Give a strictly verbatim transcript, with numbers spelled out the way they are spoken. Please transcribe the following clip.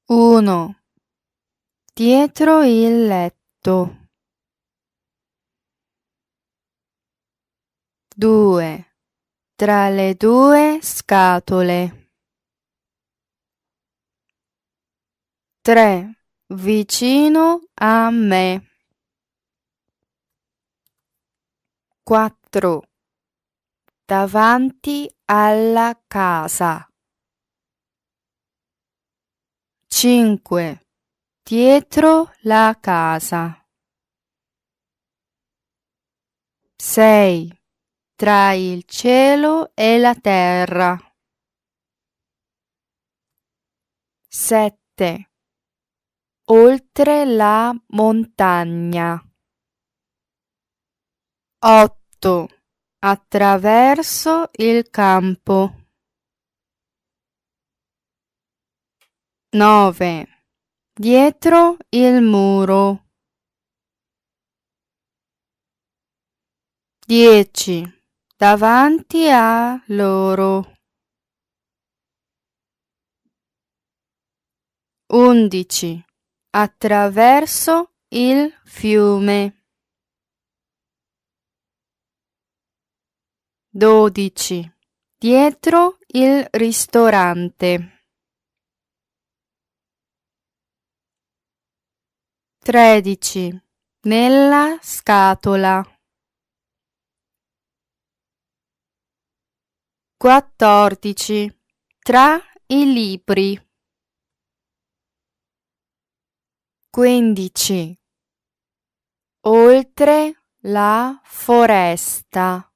uno. Dietro il letto. due. Tra le due scatole. tre. Vicino a me. quattro. Davanti alla casa. cinque. Dietro la casa. sei. Tra il cielo e la terra. sette. Oltre la montagna. otto. Attraverso il campo. nove. Dietro il muro. dieci. Davanti a loro. undici. Attraverso il fiume. dodici. Dietro il ristorante. tredici. Nella scatola. quattordici. Tra i libri. quindici. Oltre la foresta.